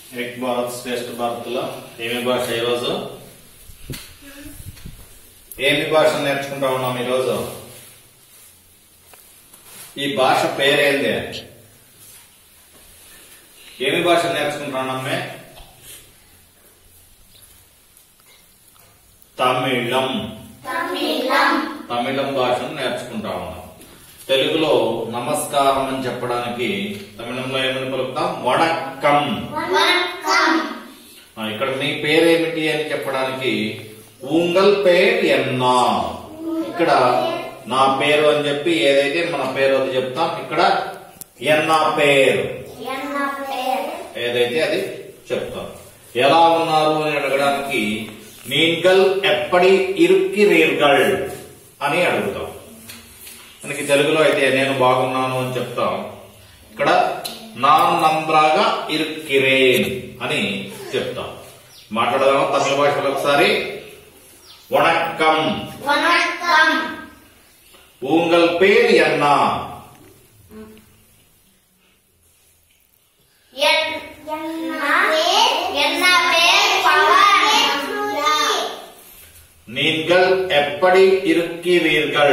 एक भारत श्रेष्ठ भारत ఏమి భాష ఈ రోజు ఏమి భాష నేర్చుకుంటా ఉన్నాం ఈ రోజు ఈ భాష పేరేంది ఏమి భాష నేర్చుకుంటున్నామే తమిళం తమిళం తమిళం భాషను నేర్చుకుంటా ఉన్నాం తెలుగులో నమస్కారం అని చెప్పడానికి తమిళంలో ఏమని పలుకుతాం వణక్కం వణక్కం ఇక్కడ మీ పేరేమిటి అని చెప్పడానికి ఉంగల్ పేరు ఎన్నా ఇక్కడ నా పేరు అని చెప్పి ఏదైతే మన పేరు అది చెప్తాం ఇక్కడ ఎన్నా పేరు ఏదైతే అది చెప్తాం ఎలా ఉన్నారు అని అడగడానికి నీగల్ ఎప్పటి ఇరుక్కిరీర్గల్ అని అడుగుతాం మనకి తెలుగులో అయితే నేను బాగున్నాను అని చెప్తాం ఇక్కడ నా నంబ్రాగా ఇరుక్కిరేన్ అని చెప్తాం మాట్లాడదాం తమిళ భాషలో ఒకసారి వణక్కం వణక్కం ఉంగల్ పేరు ఎన్నా நீங்கள் எப்படி இருக்கிறீர்கள்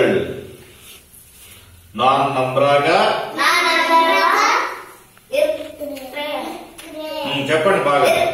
நான் நன்றாக చెప్పండి బాగా